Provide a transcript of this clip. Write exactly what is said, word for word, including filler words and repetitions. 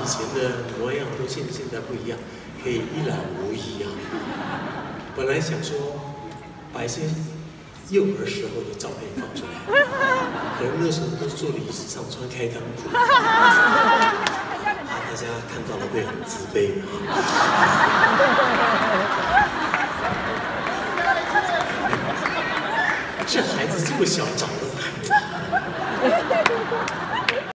前的模样都现现在不一样，可以一览无遗啊。本来想说把一些幼儿时候的照片放出来，可能那时候都坐椅子上穿开裆裤，怕大家看到了会很自卑啊。这孩子这么小长得。